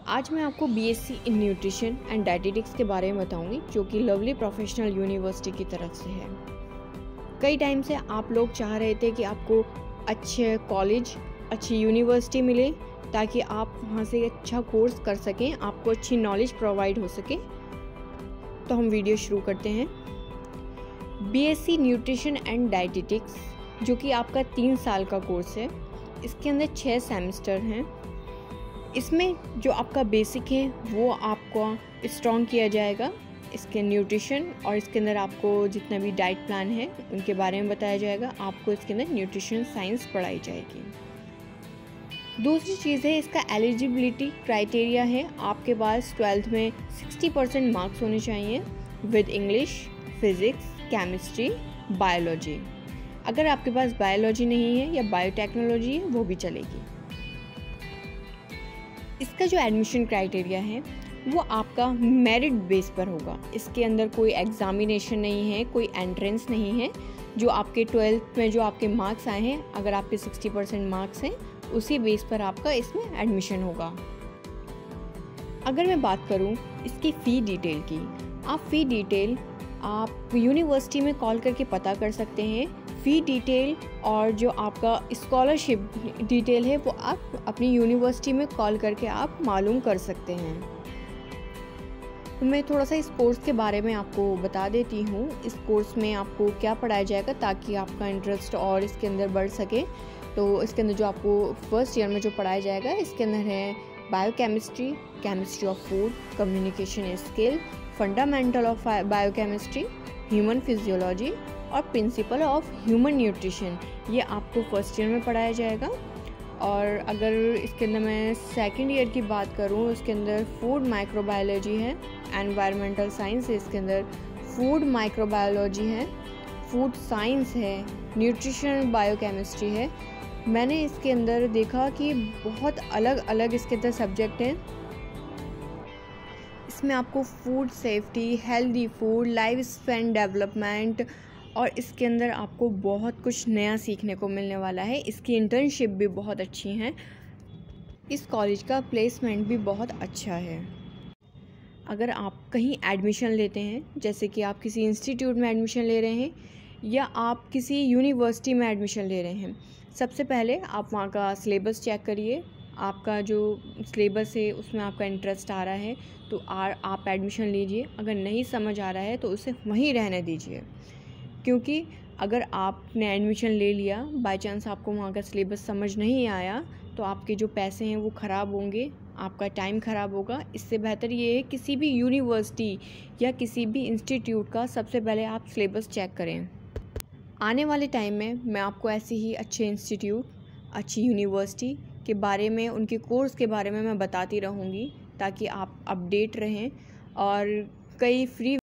आज मैं आपको BSc in nutrition and dietetics के बारे में बताऊंगी, जो कि लवली प्रोफेशनल यूनिवर्सिटी की तरफ से है। कई टाइम से आप लोग चाह रहे थे कि आपको अच्छे कॉलेज, अच्छी यूनिवर्सिटी मिले ताकि आप वहाँ से अच्छा कोर्स कर सकें, आपको अच्छी नॉलेज प्रोवाइड हो सके। तो हम वीडियो शुरू करते हैं। बीएससी न्यूट्रिशन एंड डाइटेटिक्स, जो कि आपका 3 साल का कोर्स है, इसके अंदर 6 सेमेस्टर हैं। इसमें जो आपका बेसिक है वो आपको स्ट्रॉन्ग किया जाएगा। इसके न्यूट्रिशन और इसके अंदर आपको जितना भी डाइट प्लान है उनके बारे में बताया जाएगा। आपको इसके अंदर न्यूट्रिशन साइंस पढ़ाई जाएगी। दूसरी चीज़ है, इसका एलिजिबिलिटी क्राइटेरिया है, आपके पास 12th में 60% मार्क्स होने चाहिए with English, physics, chemistry, biology. अगर आपके पास बायोलॉजी नहीं है या बायोटेक्नोलॉजी है वो भी चलेगी। इसका जो एडमिशन क्राइटेरिया है वो आपका मेरिट बेस पर होगा। इसके अंदर कोई एग्जामिनेशन नहीं है, कोई एंट्रेंस नहीं है। जो आपके 12th में जो आपके मार्क्स आए हैं, अगर आपके 60% मार्क्स हैं, उसी बेस पर आपका इसमें एडमिशन होगा। अगर मैं बात करूं इसकी फ़ी डिटेल की, आप फ़ी डिटेल आप यूनिवर्सिटी में कॉल करके पता कर सकते हैं। फ़ी डिटेल और जो आपका स्कॉलरशिप डिटेल है वो आप अपनी यूनिवर्सिटी में कॉल करके आप मालूम कर सकते हैं। तो मैं थोड़ा सा इस कोर्स के बारे में आपको बता देती हूँ। इस कोर्स में आपको क्या पढ़ाया जाएगा ताकि आपका इंटरेस्ट और इसके अंदर बढ़ सके। तो इसके अंदर जो आपको फर्स्ट ईयर में जो पढ़ाया जाएगा, इसके अंदर है biochemistry, chemistry of food, communication skill, fundamental of biochemistry, human physiology और प्रिंसिपल ऑफ ह्यूमन न्यूट्रिशन। ये आपको फर्स्ट ईयर में पढ़ाया जाएगा। और अगर इसके अंदर मैं सेकंड ईयर की बात करूँ, इसके अंदर फूड माइक्रोबायोलॉजी है, एनवायरमेंटल साइंस है, इसके अंदर फूड माइक्रोबायोलॉजी है, फूड साइंस है, न्यूट्रिशन बायोकेमिस्ट्री है। मैंने इसके अंदर देखा कि बहुत अलग अलग इसके अंदर सब्जेक्ट हैं। इसमें आपको food safety, healthy food, life span development और इसके अंदर आपको बहुत कुछ नया सीखने को मिलने वाला है। इसकी इंटर्नशिप भी बहुत अच्छी हैं। इस कॉलेज का प्लेसमेंट भी बहुत अच्छा है। अगर आप कहीं एडमिशन लेते हैं, जैसे कि आप किसी इंस्टीट्यूट में एडमिशन ले रहे हैं या आप किसी यूनिवर्सिटी में एडमिशन ले रहे हैं, सबसे पहले आप वहाँ का सिलेबस चेक करिए। आपका जो सिलेबस है उसमें आपका इंटरेस्ट आ रहा है तो आप एडमिशन लीजिए। अगर नहीं समझ आ रहा है तो उसे वहीं रहने दीजिए, क्योंकि अगर आपने एडमिशन ले लिया, बाय चांस आपको वहाँ का सिलेबस समझ नहीं आया, तो आपके जो पैसे हैं वो ख़राब होंगे, आपका टाइम ख़राब होगा। इससे बेहतर ये है किसी भी यूनिवर्सिटी या किसी भी इंस्टीट्यूट का सबसे पहले आप सिलेबस चेक करें। आने वाले टाइम में मैं आपको ऐसे ही अच्छे इंस्टीट्यूट, अच्छी यूनिवर्सिटी के बारे में, उनके कोर्स के बारे में मैं बताती रहूँगी ताकि आप अपडेट रहें। और कई फ्री